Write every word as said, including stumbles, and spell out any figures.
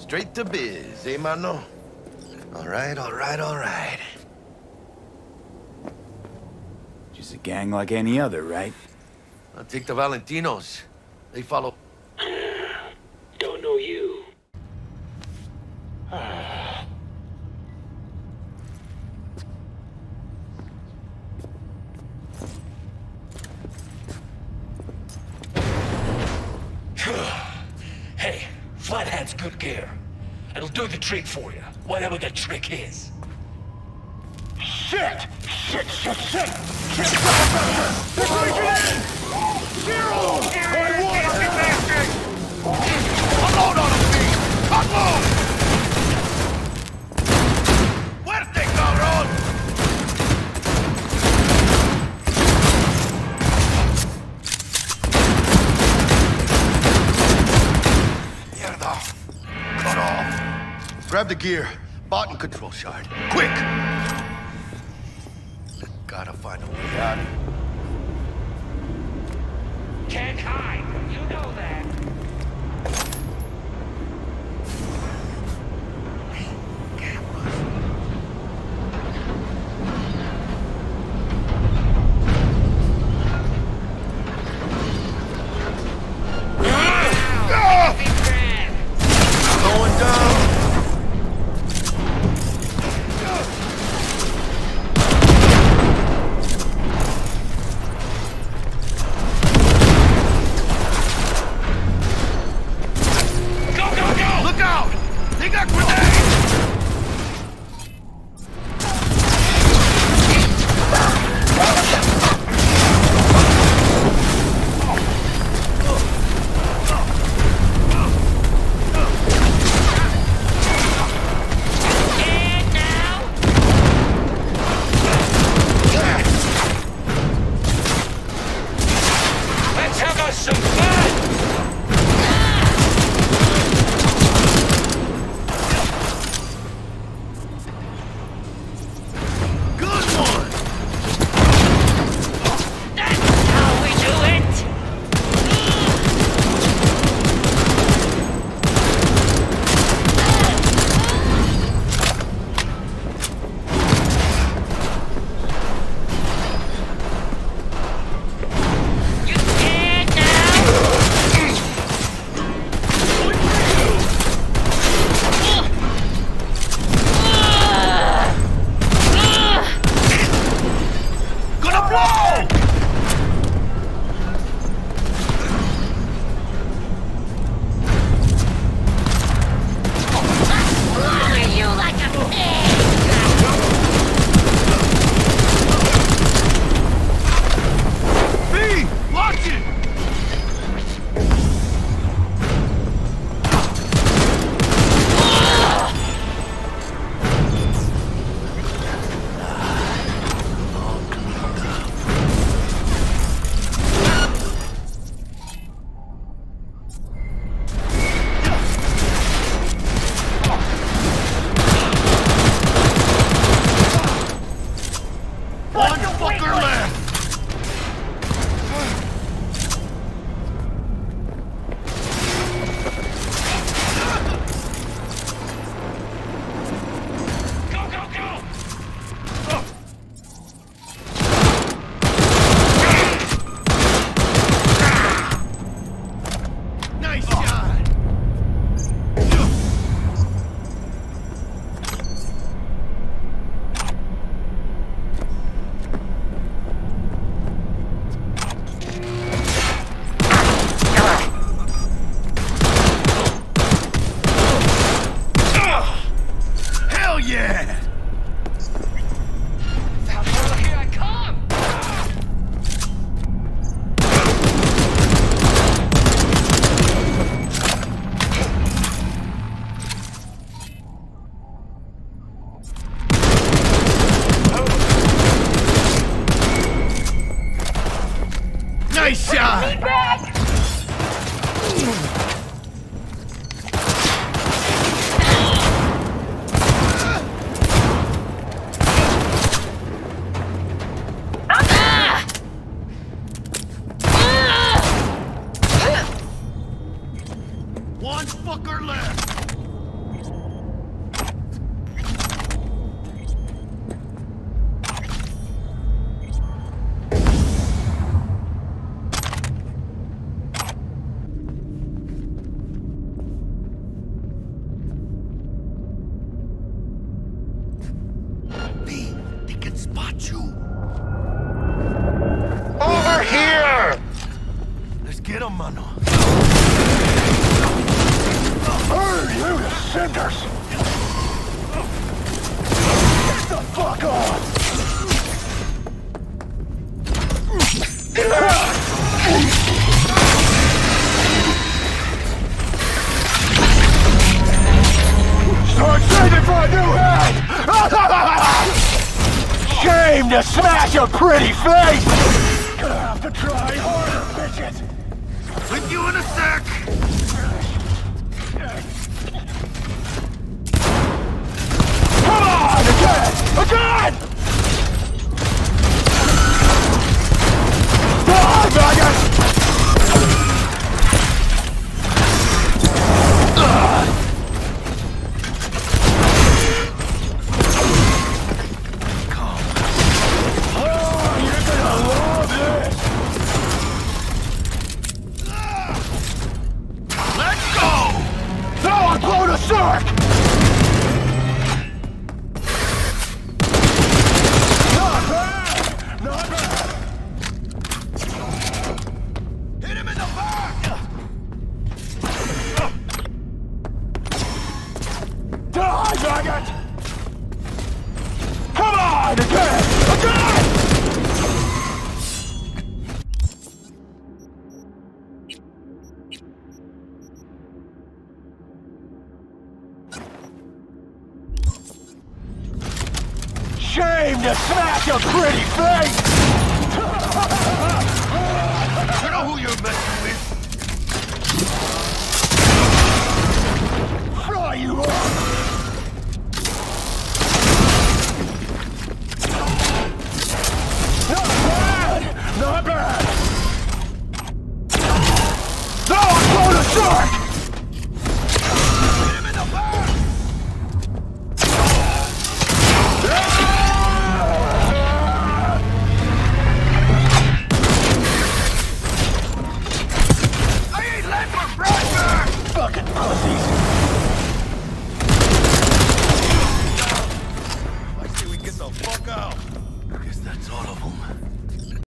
Straight to biz, eh, mano? All right, all right, all right. Just a gang like any other, right? I'll take the Valentinos. They follow... Don't know you. Hey, Flathead's good gear. It'll do the trick for you, whatever the trick is. Shit! Shit, shit, shit! Shit! They're breaking in! Zero! Point one! Unload on them, Pete! Unload! Fuerte, cabrón! Mierda! Cut off. Grab the gear. Bot and control shard. Quick! Gotta find a way out. Can't hide, you know that. Going down! Nice shot! One fucker left! Burn you to cinders! Get the fuck off! Start saving for a new head! Shame to smash a pretty face! Gonna have to try harder, bitches! With you in a sec! Come on! Again! Again! Die, maggot! Shark! Not bad! Not bad! Hit him in the back! Die, maggot! Come on! Again! Again! Shame to smash a pretty face! You know who you're messing